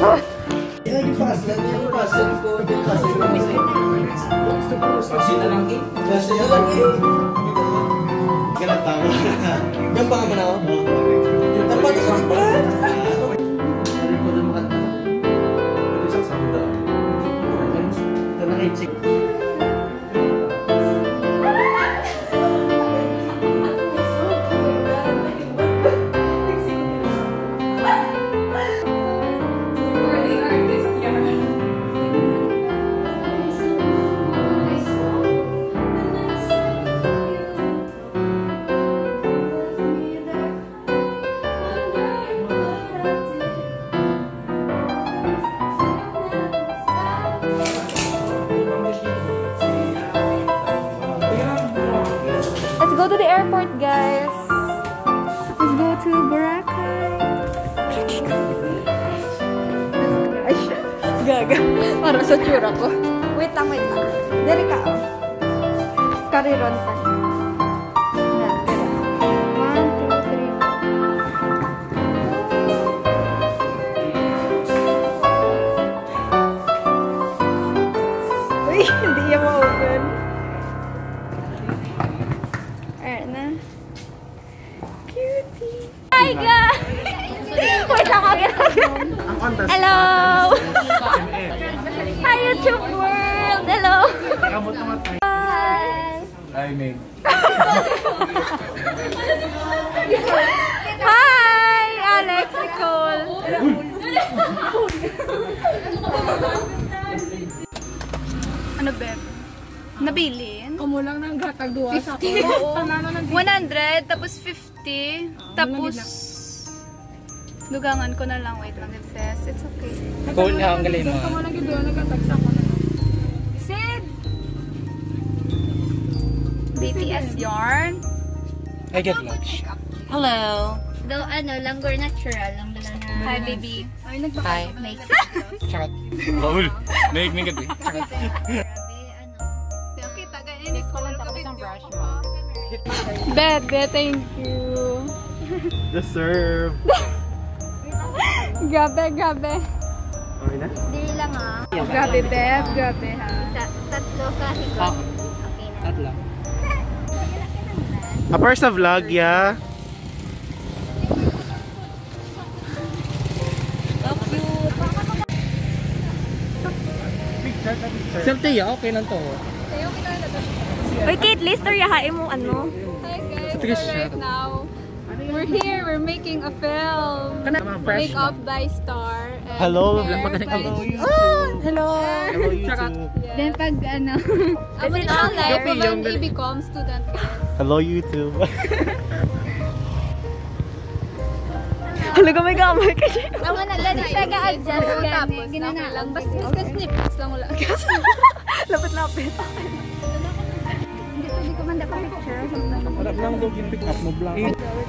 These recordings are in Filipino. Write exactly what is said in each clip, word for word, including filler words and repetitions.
Yung paslan, yung paslan ko, yung paslan ko. Paslan na lang eh. Paslan na lang eh. Ganang tama. Yung pa nga man ako? Ang pag-isang pa! Ito na kayo, check. Let's go to the airport, guys. Let's go to Boracay. Ay, shit. Gaga. Para sa tsura ko. Wait lang, wait lang. Dari ka, oh. Kariron pa. One, two, three. Uy, hindi yan ma-open. Cutie! Hi guys! Wait lang ako. Hello! Hi YouTube world! Hello! Hi! Hi, Meg. Hi! Alex, Nicole! Ano, Beb? Nabilin? Kamu lang nang gatag duwa sa fifty. one hundred, tapos fifty. Tapos, dugangan ko na lang. Wait lang, it says. It's okay. Cool na ang galing mo. Kamu lang yung duwa nagatag sa ko na. Sid! B T S yarn. I get lunch. Hello. Daw ano, langgur natural lang dala na. Hi, baby. Ay, nagbaka. Hi. Charot. Paul. Meg, Meg gabi. Charot. Okay, tagay. Ini ko lang tapos ang brush mo. Bebe, thank you. Deserve. Gabe, gabe. Okay na? Dili lang ah. Gabe, Beb. Gabe, ha. Sa, tatlo ka higot. Okay na. Tatlo. Apart sa vlog, yeah. Serte ya, okay lang to. Uy, Kate, lister yahain mo ano? Hi guys, Sa so tigas right siya. now, we're here, we're making a film. Fresh Make up by Star. And Hello, hair vlog pa by- Hello, Hello. Hello, YouTube. Yeah. Then pag ano, I'm an online from an E B Com student guys. Hello, YouTube. Hala ka may gamay kasi. ako na lang siya ga-adjust Tapos, gani. gina Ginana lang. lang. Basta basta snippets lang wala. Lapit-lapit. Hindi ko di ko man dapat picture. Wala lang daw yung pick up mo vlog.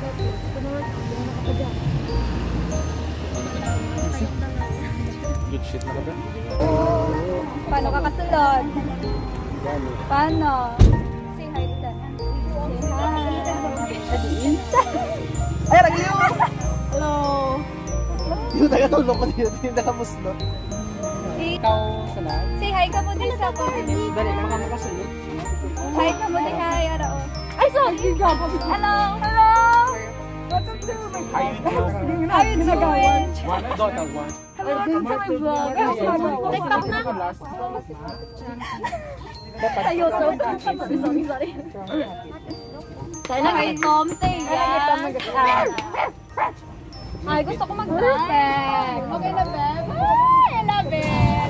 Good shit na ba? Paano ka kasunod? Paano? Say hi to them. Say hi. Ay, ragyo! Hello! Yung tagatulong ko dito, yung nakamuslo. Ikaw sa lahat? Say hi ka mo din sa Dali, baka makasunod. Hi ka mo din, hi, Arao. Ay, sorry! Hello! Hello! Welcome to my vlog. How you doing? One, daughter, one. Hello, welcome to my vlog. TikTok na? Sa YouTube. Sorry, sorry. Sana may komte yan. Ay, gusto ko mag-perfect. Okay na, Beb? Ay, I love it.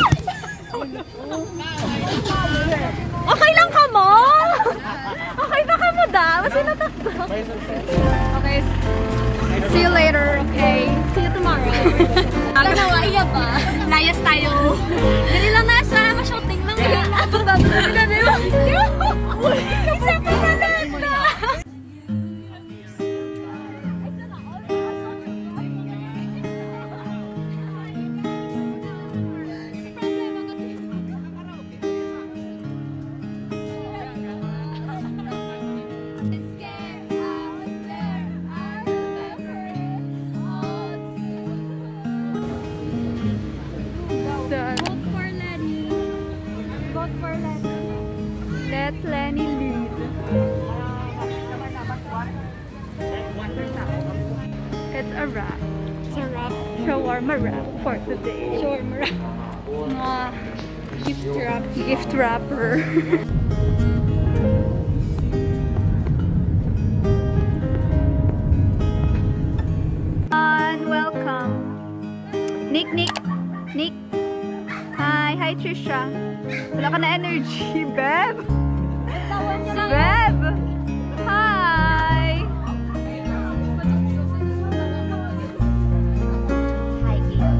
Okay lang ka mo? Okay ba ka mo daw? Sinatakbo. Okay. See you later, okay? See you tomorrow. Tanawa, iya ba? Layas tayo. Dali lang na, sa ma-shooting lang. Ito ba? Ito ba? Ito ba? Kasi pa na It's a wrap. It's a wrap. Shawarma wrap for today. Shawarma wrap. Mwah. Gift wrap. Gift wrapper. And welcome. Nick, Nick. Nick. Hi, hi Trisha. Wala ka na energy, Beb. Beb. Hi. Hi,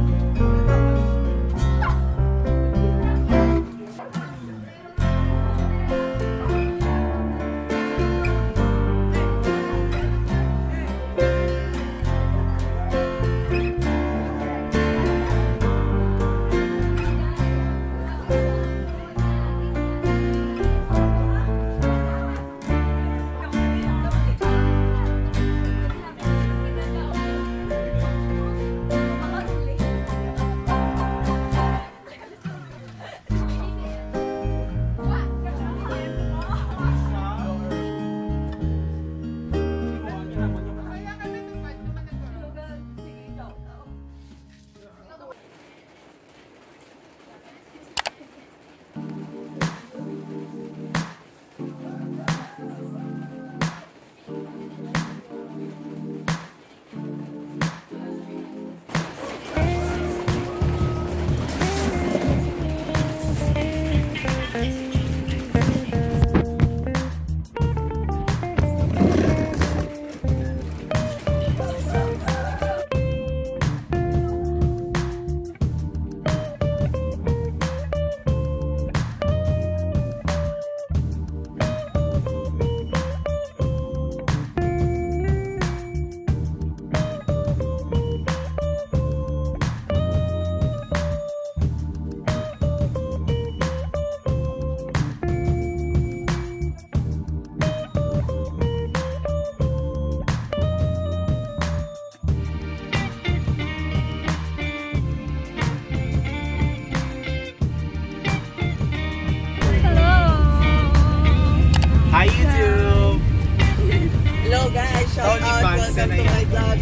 Hi YouTube! Hello guys, shout Tony out, fans welcome na to yan. my vlog.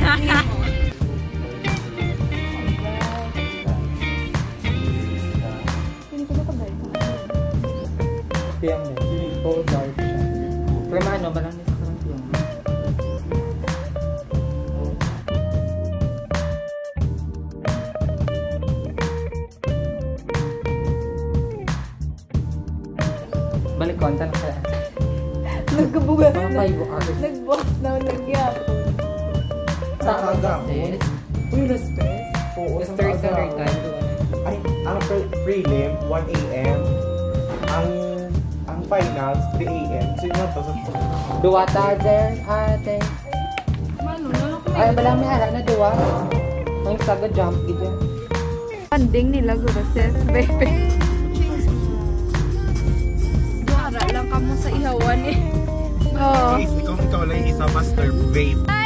Piyang mo. Oo, dark siya. Pero ano, marami sa karang piyang. Balik konta na kaya. Nagkabugas Mga na. five hours. Nagbukas na, nagyap. Sa August. Uy, na-stress? Oo, The third standard time. Ay, ang pre- prelim, one A M Ang ang finals, three A M So, yun to sa Duwa tazer, ate. Ay, balang may ara na duwa. Ang saga jump ito. Panding nila guro sis, baby. Para lang kamo sa ihawan eh. Oo. Ikaw, ikaw lang yung isa master babe.